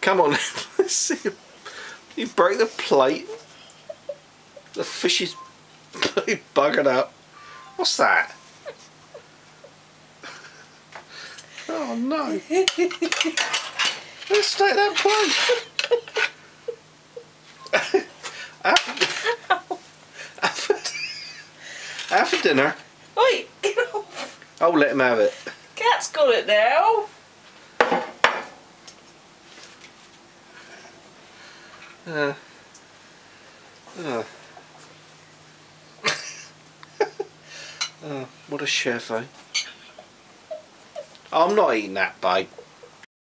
Come on. Let's see. You broke the plate. The fish is buggered up. What's that? Oh no. Let's take that plate. After dinner. Oi, get off. I'll let him have it. Cat's got it now. What a chef, eh? I'm not eating that, babe.